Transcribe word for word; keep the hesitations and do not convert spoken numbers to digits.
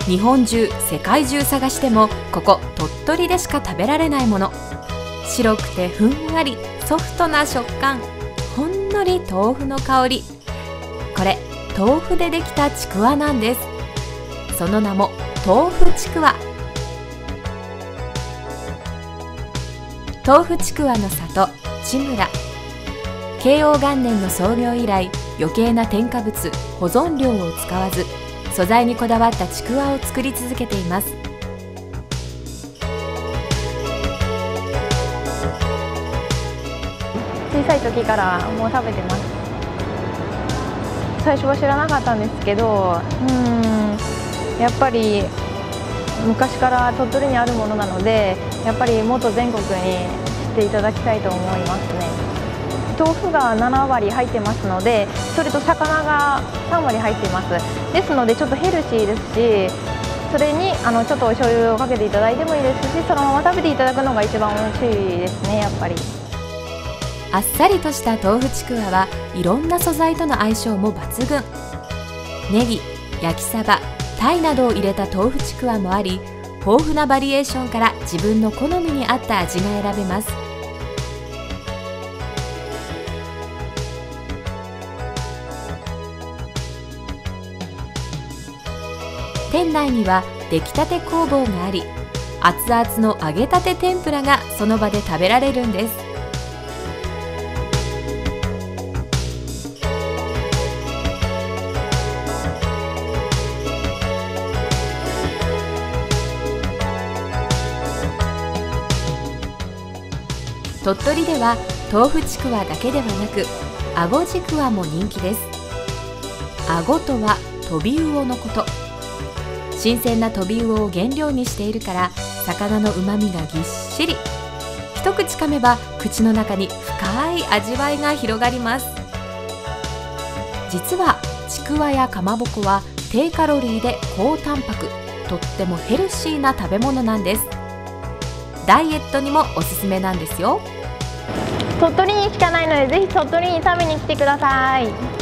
日本中世界中探してもここ鳥取でしか食べられないもの。白くてふんわりソフトな食感、ほんのり豆腐の香り。これ豆腐でできたちくわなんです。その名も豆腐ちくわ。豆腐ちくわの里ちむら。慶応元年の創業以来、余計な添加物、保存料を使わず、素材にこだわったちくわを作り続けています。 小さい時からもう食べてます。最初は知らなかったんですけど、うんやっぱり昔から鳥取にあるものなので、やっぱりもっと全国に知っていただきたいと思いますね。豆腐がななわり入ってますので、それと魚がさんわり入っています。ですのでちょっとヘルシーですし、それにあのちょっとお醤油をかけていただいてもいいですし、そのまま食べていただくのが一番美味しいですね。やっぱりあっさりとした豆腐ちくわはいろんな素材との相性も抜群。ネギ、焼きサバ、タイなどを入れた豆腐ちくわもあり、豊富なバリエーションから自分の好みに合った味が選べます。店内には出来たて工房があり、熱々の揚げたて天ぷらがその場で食べられるんです。鳥取では豆腐ちくわだけではなく、あごちくわも人気です。あごとはトビウオのこと。新鮮なトビウオを原料にしているから、魚のうまみがぎっしり。一口噛めば口の中に深い味わいが広がります。実はちくわやかまぼこは低カロリーで高タンパク、とってもヘルシーな食べ物なんです。ダイエットにもおすすめなんですよ。 鳥取にしかないので、ぜひ鳥取に食べに来てください。